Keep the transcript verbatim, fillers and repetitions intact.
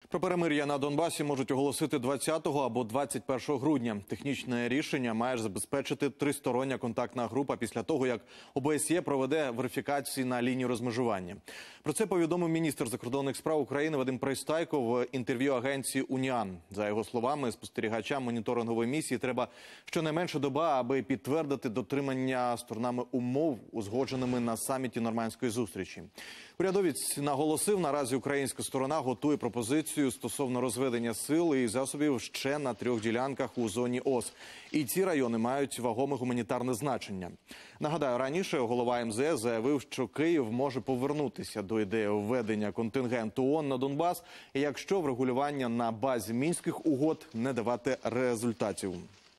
Про перемир'я на Донбасі можуть оголосити двадцятого або двадцять першого грудня. Технічне рішення має забезпечити тристороння контактна група після того, як ОБСЄ проведе верифікації на лінії розмежування. Про це повідомив міністр закордонних справ України Вадим Пристайко в інтерв'ю агенції «Уніан». За його словами, спостерігачам моніторингової місії треба щонайменше доба, аби підтвердити дотримання сторонами умов, узгодженими на саміті Нормандської зустрічі. Урядовець наголосив, наразі українська сторона готує пропозицію стосовно розведення сил і засобів ще на трьох ділянках у зоні ООС. І ці райони мають вагоме гуманітарне значення. Нагадаю, раніше голова ем зе ес заявив, що Київ може повернутися до ідеї введення контингенту ООН на Донбас, якщо врегулювання на базі Мінських угод не давати результатів.